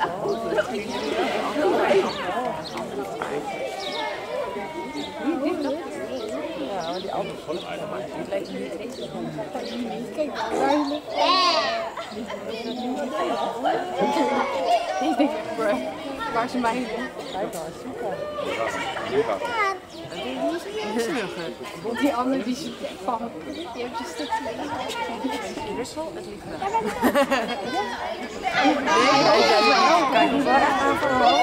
Ja, maar die andere die lijkt niet eens. Kijk, ik denk, waar is mijn? Kijk maar, super. Die andere die zit van. Die heeft je stukje. Russel, het liefde. Kijk, hoe ver aan van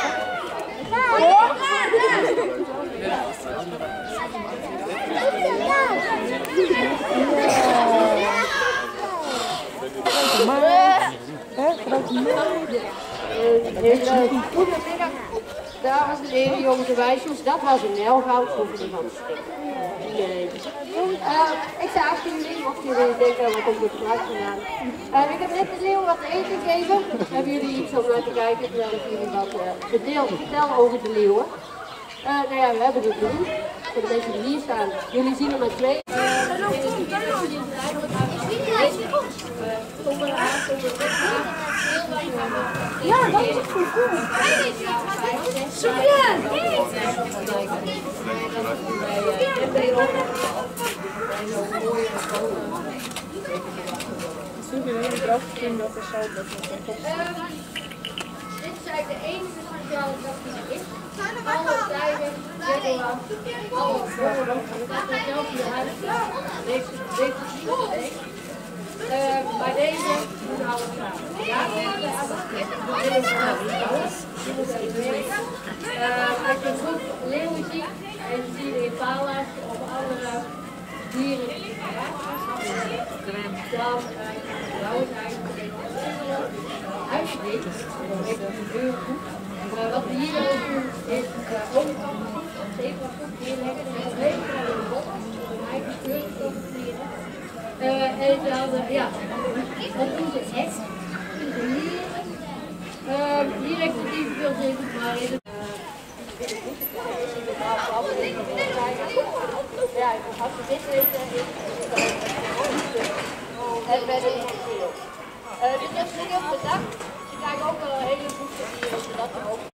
Goedemiddag, dames en heren, jongens en meisjes. Dat was een Nelgoud, hoef je niet van te stikken. Ik sta achter jullie, mocht jullie denken, wat komt er geluid vandaan. Ik heb net de leeuw wat eten gegeven. Hebben jullie iets om naar te kijken, terwijl ik jullie wat vertel over de leeuwen. Nou ja, we hebben het doen. Voor de mensen die hier staan, jullie zien er maar twee. Ja, dat is goed. Super! Dit zijn de enige speciale dag die er is. Alle tijden, alle vormen, dat is zelf je huis. Deze bij deze doen alles samen. Ja, als je goed leeuwen ziet en je ziet impala's of andere dieren die dan zou het eigenlijk huisdicht, wat we hier ook doen is overkant zeker goed neerleggen en het leven van de bot, een eigen kleurstof creëren. En dan, ja, wat doen ze echt? Hier heeft het niet veel zin, maar in het... Ja, als je dit heeft, het werd een verschil. Dit is heel bedankt. Ze krijgen ook wel een hele goede die dat er ook.